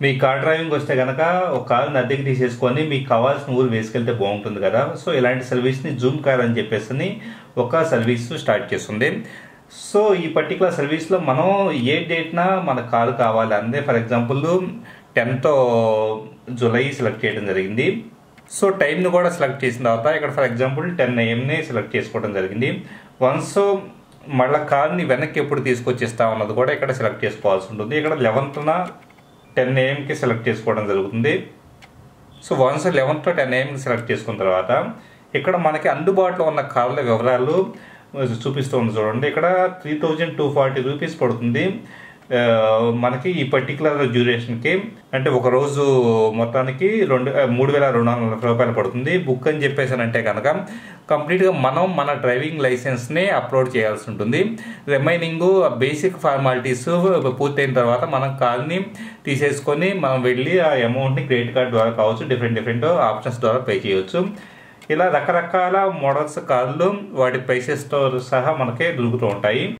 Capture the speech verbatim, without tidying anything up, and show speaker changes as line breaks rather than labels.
మీ car driving వస్తే కనుక ఒక కార్ని అద్దెకి తీసేసుకొని మీకు కావాల్సిన ఊరు వేసుకెళ్తే బాగుంటుంది కదా. సో ఇలాంటి సర్వీస్ని జూమ్ కార్ అని చెప్పేసి ఒక సర్వీస్ స్టార్ట్ చేస్తుంది. సో ఈ పర్టికులర్ సర్వీస్లో మనం ఏ డేట్న మన కారు కావాలి అంటే for example tenth July select చేయడం జరిగింది. సో టైంని కూడా సెలెక్ట్ చేసిన తర్వాత ఇక్కడ ఫర్ ఎగ్జాంపుల్ టెన్ ఏఎంని సెలెక్ట్ చేసుకోవడం జరిగింది. వన్స్ మళ్ళీ కార్ని వెనక్కి ఎప్పుడు తీసుకొచ్చిస్తా ఉన్నది కూడా ఇక్కడ సెలెక్ట్ చేసుకోవాల్సి ఉంటుంది. ఇక్కడ లెవెన్త్న టెన్ ఏఎంకి సెలెక్ట్ చేసుకోవడం జరుగుతుంది. సో వన్స్ లెవెన్త్ టెన్ ఏఎంకి సెలెక్ట్ చేసుకున్న తర్వాత ఇక్కడ మనకి అందుబాటులో ఉన్న కార్ల వివరాలు చూపిస్తుంది చూడండి. ఇక్కడ three thousand two forty rupees పడుతుంది మనకి ఈ పర్టికులర్ డ్యూరేషన్కి. అంటే ఒక రోజు మొత్తానికి రెండు మూడు వేల రెండు వందల నలభై రూపాయలు పడుతుంది. బుక్ అని చెప్పేసానంటే కనుక కంప్లీట్గా మనం మన డ్రైవింగ్ లైసెన్స్ని అప్లోడ్ చేయాల్సి ఉంటుంది. రిమైనింగ్ బేసిక్ ఫార్మాలిటీస్ పూర్తయిన తర్వాత మనం కార్ని తీసేసుకొని మనం వెళ్ళి ఆ అమౌంట్ని క్రెడిట్ కార్డ్ ద్వారా కావచ్చు, డిఫరెంట్ డిఫరెంట్ ఆప్షన్స్ ద్వారా పే చేయవచ్చు. ఇలా రకరకాల మోడల్స్ కార్లు వాటి ప్రైసెస్తో సహా మనకి దొరుకుతూ ఉంటాయి.